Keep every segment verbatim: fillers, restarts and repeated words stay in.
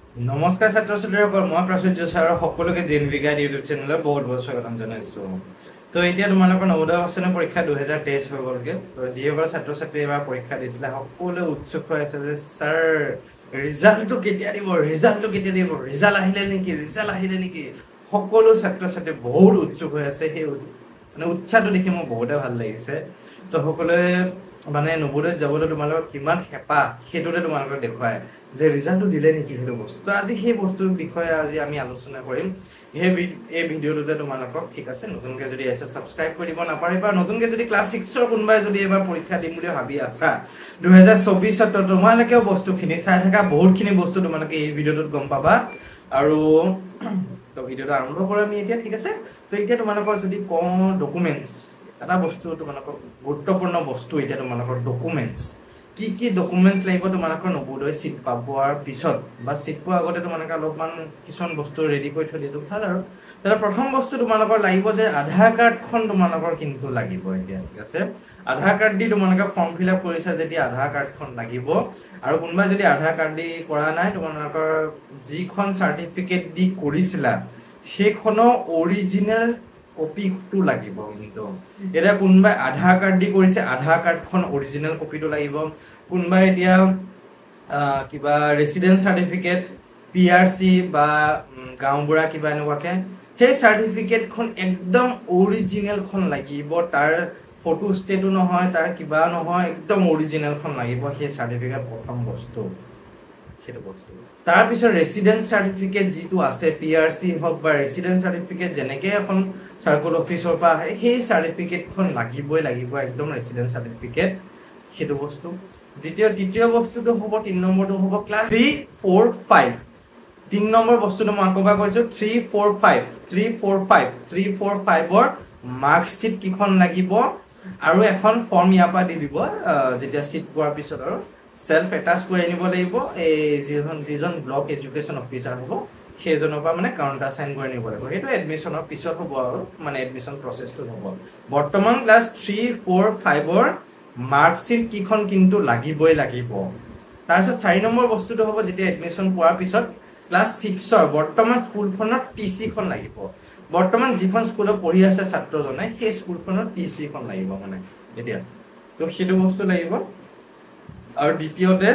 নমস্কাৰ ছাত্ৰ ছাত্ৰীসকল মই প্ৰাচুৰ্য ছাৰৰ সকলোকে জেনভি গাইড ইউটিউব চেনেলত বহুত বহুত স্বাগতম জনাইছো। তো এতিয়া তোমালোকৰ নৱোদয় শ্ৰেণীৰ পৰীক্ষা দুহেজাৰ তেইছ হৈ গ'লগে। তো যিসকল ছাত্ৰ ছাত্ৰী এবাৰ পৰীক্ষা দিছিলে সকলোৱে উৎসুক হৈ আছে যে ছাৰ ৰিজাল্টটো কেতিয়া দিব ৰিজাল্টটো কেতিয়া দিব ৰিজাল্ট আহিলে নেকি ৰিজাল্ট আহিলে নেকি সকলো ছাত্ৰ ছাত্ৰী বহুত উৎসুক হৈ আছে। সেই মানে উৎসাহটো দেখি মোৰ বহুতে ভাল লাগিছে। তো সকলোৱে মানে নৱোদয়ত যাবলৈ তোমালোকৰ কিমান হেঁপাহ সেইটোতে তোমালোকক দেখুৱায় যে ৰিজাল্টটো দিলে নেকি সেইটো বস্তু। তো আজি সেই বস্তুৰ বিষয়ে আজি আমি আলোচনা কৰিম সেই এই ভিডিঅ'টোতে তোমালোকক। ঠিক আছে, নতুনকৈ যদি আছে ছাবস্ক্ৰাইব কৰিব নাপাৰিবা। নতুনকৈ যদি ক্লাছ ছিক্সৰ কোনোবাই যদি এবাৰ পৰীক্ষা দিম বুলি ভাবি আছা দুহেজাৰ চৌবিছত, তোমালোকেও বস্তুখিনি চাই থাকা। বহুতখিনি বস্তু তোমালোকে এই ভিডিঅ'টোত গম পাবা। আৰু তো ভিডিঅ'টো আৰম্ভ কৰোঁ আমি এতিয়া। ঠিক আছে, তো এতিয়া তোমালোকৰ যদি কওঁ ডকুমেণ্টছ, এটা বস্তু তোমালোকৰ গুৰুত্বপূৰ্ণ বস্তু এতিয়া তোমালোকৰ ডকুমেণ্টছ। কি কি ডকুমেণ্টছ লাগিব তোমালোকৰ নৱোদয় চিট পোৱাৰ পিছত বা চিট পোৱাৰ আগতে তোমালোকে অলপমান কিছুমান বস্তু ৰেডি কৰি থৈ দিয়াটো ভাল। আৰু তাৰ প্ৰথম বস্তু তোমালোকৰ লাগিব যে আধাৰ কাৰ্ডখন তোমালোকৰ কিন্তু লাগিব এতিয়া। ঠিক আছে, আধাৰ কাৰ্ড দি তোমালোকে ফৰ্ম ফিল আপ কৰিছা যেতিয়া আধাৰ কাৰ্ডখন লাগিব। আৰু কোনোবাই যদি আধাৰ কাৰ্ড দি কৰা নাই, তোমালোকৰ যিখন চাৰ্টিফিকেট দি কৰিছিলা সেইখনৰ অৰিজিনেল কপিটো লাগিব। কিন্তু এতিয়া কোনোবাই আধাৰ কাৰ্ড দি কৰিছে, আধাৰ কাৰ্ডখন অৰিজিনেল কপিটো লাগিব। কোনোবাই এতিয়া কিবা residence certificate, P R C বা গাঁওবুঢ়া কিবা এনেকুৱাকে সেই চাৰ্টিফিকেটখন একদম অৰিজিনেলখন লাগিব। তাৰ ফটো ষ্টেটো নহয়, তাৰ কিবা নহয়, একদম অৰিজিনেলখন লাগিব। সেই চাৰ্টিফিকেট প্ৰথম বস্তু সেইটো বস্তু। তাৰপিছত ৰেচিডেন্স চাৰ্টিফিকেট যিটো আছে, পি আৰ চি হওক বা ৰেচিডেন্স চাৰ্টিফিকেট যেনেকৈ এখন চাৰ্কল অফিচৰ পৰা আহে সেই চাৰ্টিফিকেটখন লাগিবই লাগিব, একদম ৰেচিডেন্স চাৰ্টিফিকেট সেইটো বস্তু। দ্বিতীয় তৃতীয় বস্তুটো হ'ব, তিনি নম্বৰটো হ'ব ক্লাছ থ্ৰী ফ'ৰ ফাইভ। তিনি নম্বৰ বস্তুটো মই আকৌ এবাৰ কৈছোঁ, three four five three four five three four ফাইভৰ মাৰ্কশ্বিট কিখন লাগিব। আৰু এখন ফৰ্ম ইয়াৰ পৰা দি দিব যেতিয়া চিট পোৱাৰ পিছত, আৰু সেলফ এটাচ কৰি আনিব লাগিব। এই যিজন যিজন ব্লক এডুকেশ্যন অফিচাৰ হ'ব সেইজনৰ পৰা মানে কাউণ্টাৰ চাইন কৰি আনিব লাগিব। সেইটো এডমিশ্যনৰ পিছত হ'ব আৰু মানে এডমিশ্যন প্ৰচেছটো হ'ব। বৰ্তমান ক্লাছ থ্ৰী ফ'ৰ ফাইভৰ মাৰ্কশ্বিট কিখন কিন্তু লাগিবই লাগিব। তাৰপিছত চাৰি নম্বৰ বস্তুটো হ'ব যেতিয়া এডমিশ্যন পোৱাৰ পিছত ক্লাছ ছিক্সৰ বৰ্তমান স্কুলখনৰ টি চিখন লাগিব। বৰ্তমান যিখন স্কুলত পঢ়ি আছে ছাত্ৰজনে সেই স্কুলখনৰ টি চিখন লাগিব মানে এতিয়া। তো সেইটো বস্তু লাগিব। আৰু দ্বিতীয়তে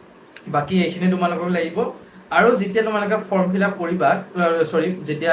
বাকী এইখিনি তোমালোকক লাগিব। আৰু যেতিয়া তোমালোকে ফৰ্ম ফিল আপ কৰিবা, চৰি যেতিয়া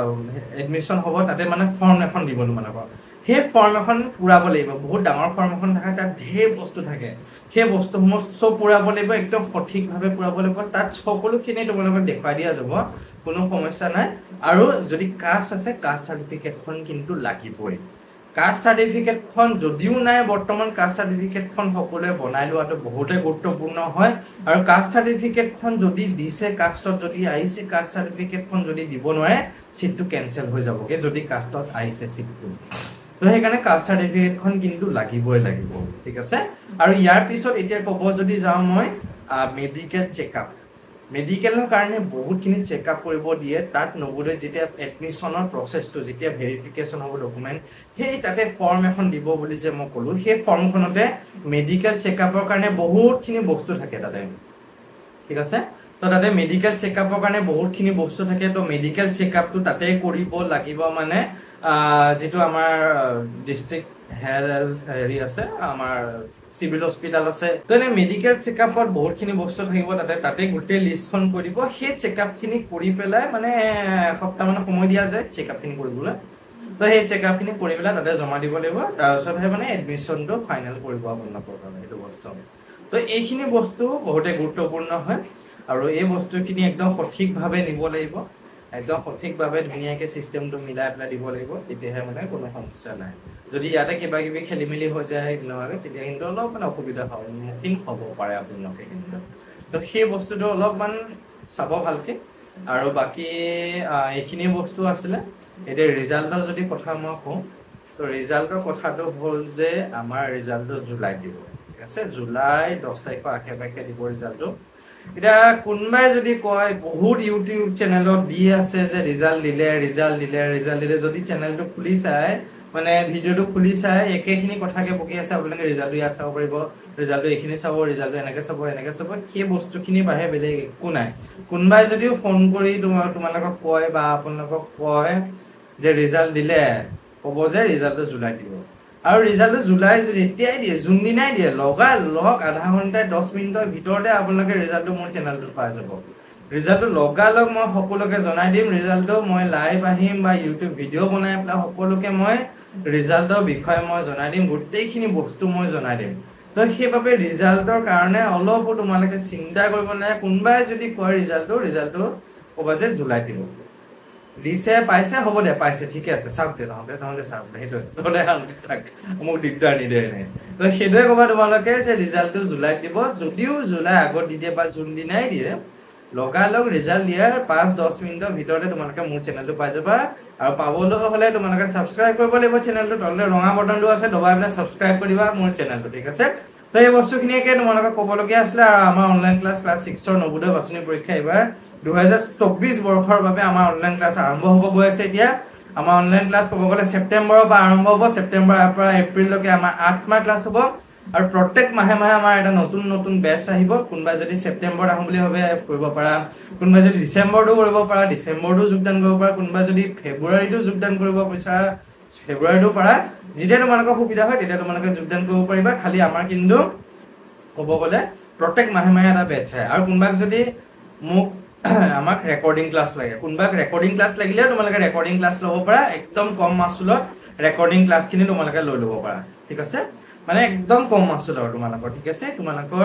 এডমিশ্যন হ'ব তাতে মানে ফৰ্ম এখন দিব তোমালোকৰ। সেই ফৰ্ম এখন পূৰাব লাগিব। বহুত ডাঙৰ ফৰ্ম এখন থাকে, তাত ঢেৰ বস্তু থাকে। সেই বস্তুসমূহ চব পূৰাব লাগিব, একদম সঠিকভাৱে পূৰাব লাগিব। তাত সকলোখিনি তোমালোকক দেখুৱাই দিয়া যাব, কোনো সমস্যা নাই। আৰু যদি কাষ্ট আছে, কাষ্ট চাৰ্টিফিকেটখন কিন্তু লাগিবই। কাষ্ট চাৰ্টিফিকেটখন যদিও নাই বৰ্তমান, কাষ্ট চাৰ্টিফিকেটখন সকলোৱে বনাই লোৱাটো বহুতেই গুৰুত্বপূৰ্ণ হয়। আৰু কাষ্ট চাৰ্টিফিকেটখন যদি দিছে, কাষ্টত যদি আহিছে, কাষ্ট চাৰ্টিফিকেটখন যদি দিব নোৱাৰে চিটটো কেনচেল হৈ যাবগে যদি কাষ্টত আহিছে চিটটো। তো সেইকাৰণে কাষ্ট চাৰ্টিফিকেটখন কিন্তু লাগিবই লাগিব। ঠিক আছে, আৰু ইয়াৰ পিছত এতিয়া ক'ব যদি যাওঁ মই মেডিকেল চেকআপ। মেডিকেলৰ কাৰণে বহুতখিনি চেকআপ কৰিব দিয়ে। তাত নৱোদয়ত যেতিয়া এডমিশ্যনৰ প্ৰচেছটো যেতিয়া ভেৰিফিকেশ্যন হ'ব ডকুমেণ্ট, সেই তাতে ফৰ্ম এখন দিব বুলি যে মই ক'লোঁ, সেই ফৰ্মখনতে মেডিকেল চেকআপৰ কাৰণে বহুতখিনি বস্তু থাকে তাতে। ঠিক আছে, তো তাতে মেডিকেল চেকআপৰ কাৰণে বহুতখিনি বস্তু থাকে। তো মেডিকেল চেকআপটো তাতে কৰিব লাগিব। মানে যিটো আমাৰ ডিষ্ট্ৰিক্ট হেল্থ হেৰি আছে, আমাৰ চিভিল হস্পিটেল আছে, তো এনে মেডিকেল চেকআপত বহুতখিনি বস্তু থাকিব তাতে। তাতে গোটেই লিষ্টখন কৰি দিব। সেই চেকআপখিনি কৰি পেলাই মানে এসপ্তাহমান সময় দিয়া যায় চেকআপখিনি কৰিবলৈ। তো সেই চেকআপখিনি কৰি পেলাই তাতে জমা দিব লাগিব। তাৰপিছতহে মানে এডমিশ্যনটো ফাইনেল কৰিব আপোনালোকৰ কাৰণে সেইটো বস্তু। তো এইখিনি বস্তু বহুতে গুৰুত্বপূৰ্ণ হয়। আৰু এই বস্তুখিনি একদম সঠিকভাৱে নিব লাগিব, একদম সঠিকভাৱে ধুনীয়াকৈ চিষ্টেমটো মিলাই পেলাই দিব লাগিব। তেতিয়াহে মানে কোনো সমস্যা নাই। যদি ইয়াতে কিবা কিবি খেলি মেলি হৈ যায় নহয়, তেতিয়া কিন্তু অলপ মানে অসুবিধা হয়, সন্মুখীন হ'ব পাৰে আপোনালোকে কিন্তু। তো সেই বস্তুটো অলপমান চাব ভালকৈ। আৰু বাকী এইখিনি বস্তু আছিলে। এতিয়া ৰিজাল্টৰ যদি কথা মই কওঁ, তো ৰিজাল্টৰ কথাটো হ'ল যে আমাৰ ৰিজাল্টটো জুলাইত দিব। ঠিক আছে, জুলাই দহ তাৰিখৰ আশে পাশে দিব ৰিজাল্টটো। এতিয়া কোনোবাই যদি কয়, বহুত ইউটিউব চেনেলত দি আছে যে ৰিজাল্ট দিলে ৰিজাল্ট দিলে ৰিজাল্ট দিলে, যদি চেনেলটো খুলি চাই মানে ভিডিওটো খুলি চাই একেখিনি কথাকে বকি আছে আপোনালোকে ৰিজাল্টটো ইয়াত চাব পাৰিব ৰিজাল্টটো এইখিনি চাব ৰিজাল্টটো এনেকে চাব এনেকে চাব সেই বস্তুখিনি বাহে বেলেগ একো নাই কোনবাই যদিও ফোন কৰি তোমাৰ তোমালোকক কয় বা আপোনালোকক কয় যে ৰিজাল্ট দিলে ক'ব যে ৰিজাল্টটো জুলাই দিব আৰু ৰিজাল্টটো জুলাই যদি এতিয়াই দিয়ে যোন দিনাই দিয়ে লগা লগ আধা ঘণ্টা দহ মিনিটৰ ভিতৰতে আপোনালোকে ৰিজাল্টটো মোৰ চেনেলটোত পাই যাব ৰিজাল্টটো লগা লগ মই সকলোকে জনাই দিম ৰিজাল্টটো মই লাইভ আহিম বা ইউটিউব ভিডিঅ' বনাই পেলাই সকলোকে মই ৰিজাল্টৰ বিষয়ে মই জনাই দিম গোটেইখিনি বস্তু মই জনাই দিম তো সেইবাবে ৰিজাল্টৰ কাৰণে অলপো তোমালোকে চিন্তা কৰিব নাই কোনবাই যদি কয় ৰিজাল্টটো ৰিজাল্টটো ক'বা যে জুলাই দিব দিছে পাইছে হ'ব দে পাইছে ঠিকে আছে চাওক দে নহ'লে নহ'লে চাওক দে সেইটো নহ'লে থাক মোক দিগদাৰ নিদিয়ে নাই তো সেইটোৱে ক'বা তোমালোকে যে ৰিজাল্টটো জুলাইত দিব যদিও জুলাই আগত দি দিয়ে বা জুন দিনাই দিয়ে লগালগ ৰিজাল্ট দিয়াৰ পাঁচ দহ মিনিটৰ ভিতৰতে তোমালোকে মোৰ চেনেলটো পাই যাবা আৰু পাবলৈ হ'লে তোমালোকে ছাবস্ক্ৰাইব কৰিব লাগিব চেনেলটো তলতে ৰঙা বটনটো আছে দবাই পেলাই ছাবস্ক্ৰাইব কৰিবা মোৰ চেনেলটো ঠিক আছে তো এই বস্তুখিনিকে তোমালোকে ক'বলগীয়া আছিলে আৰু আমাৰ অনলাইন ক্লাছ ক্লাছ ছিক্সৰ নৱোদয় বাছনি পৰীক্ষা এইবাৰ দুহেজাৰ চৌব্বিছ বৰ্ষৰ বাবে আমাৰ অনলাইন ক্লাছ আৰম্ভ হ'ব গৈ আছে এতিয়া আমাৰ অনলাইন ক্লাছ ক'ব গ'লে ছেপ্টেম্বৰৰ পৰা আৰম্ভ হ'ব ছেপ্টেম্বৰৰ পৰা এপ্ৰিললৈকে আমাৰ আঠ মাহ ক্লাছ হ'ব আৰু প্ৰত্যেক মাহে মাহে আমাৰ এটা নতুন নতুন বেটছ আহিব কোনোবাই যদি ছেপ্টেম্বৰত আহোঁ বুলি ভাবে কৰিব পাৰা কোনোবাই যদি ডিচেম্বৰটো কৰিব পাৰা ডিচেম্বৰটো যোগদান কৰিব পাৰা কোনোবাই যদি ফেব্ৰুৱাৰীটো যোগদান কৰিব বিচাৰা ফেব্ৰুৱাৰীটো পাৰা যেতিয়া তোমালোকৰ সুবিধা হয় তেতিয়া তোমালোকে যোগদান কৰিব পাৰিবা খালি আমাৰ কিন্তু ক'ব গ'লে প্ৰত্যেক মাহে মাহে এটা বেটছ আহে আৰু কোনোবাক যদি মোক আমাক ৰেকৰ্ডিং ক্লাছ লাগে কোনোবাক ৰেকৰ্ডিং ক্লাছ লাগিলে তোমালোকে ৰেকৰ্ডিং ক্লাছ ল'ব পাৰা একদম কম মাচুলত ৰেকৰ্ডিং ক্লাছখিনি তোমালোকে লৈ ল'ব পাৰা ঠিক আছে মানে একদম কম মাচুল আৰু তোমালোকৰ ঠিক আছে তোমালোকৰ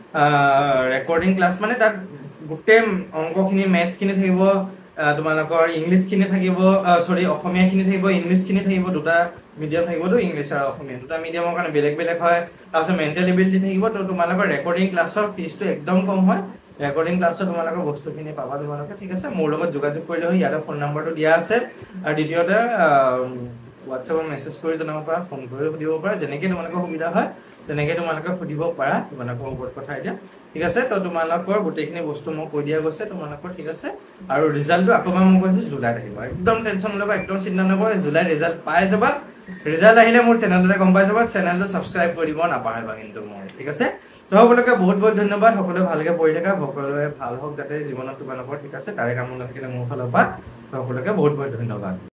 ৰেকৰ্ডিং ক্লাছ মানে তাত গোটেই অংকখিনি মেথছখিনি থাকিব তোমালোকৰ ইংলিছখিনি থাকিব সৰি অসমীয়াখিনি থাকিব ইংলিছখিনি থাকিব দুটা মিডিয়াম থাকিবতো ইংলিছ আৰু অসমীয়া দুটা মিডিয়ামৰ কাৰণে বেলেগ বেলেগ হয় তাৰপিছত মেণ্টেল এবিলিটি থাকিব তো তোমালোকৰ ৰেকৰ্ডিং ক্লাছৰ ফিজটো একদম কম হয় ৰেকৰ্ডিং ক্লাছত তোমালোকৰ বস্তুখিনি পাবা তোমালোকে ঠিক আছে মোৰ লগত যোগাযোগ কৰিলে হয় ইয়াতে ফোন নম্বৰটো দিয়া আছে আৰু দ্বিতীয়তে হোৱাটছএপত মেছেজ কৰি জনাব পাৰা ফোন কৰি সুধিব পাৰা যেনেকৈ তোমালোকৰ সুবিধা হয় তেনেকৈ তোমালোকে সুধিব পাৰা তোমালোকৰ ওপৰত কথা এতিয়া ঠিক আছে তো তোমালোকৰ গোটেইখিনি বস্তু মই কৈ দিয়া গৈছে তোমালোকৰ ঠিক আছে আৰু ৰিজাল্টটো আকৌ মই কৈছোঁ জুলাইত আহিব একদম টেনশ্যন নল'বা একদম চিন্তা নকৰা জুলাইত ৰিজাল্ট পাই যাবা ৰিজাল্ট আহিলে মোৰ চেনেলটোতে গম পাই যাবা চেনেলটো ছাবস্ক্ৰাইব কৰি দিব নাপাহৰিবা কিন্তু মোৰ ঠিক আছে তো সকলোকে বহুত বহুত ধন্যবাদ সকলোৱে ভালকৈ পঢ়ি থাকা সকলোৱে ভাল হওক যাতে জীৱনত তোমালোকৰ ঠিক আছে তাৰে কামনা থাকিলে মোৰ ফালৰ পৰা সকলোকে বহুত বহুত ধন্যবাদ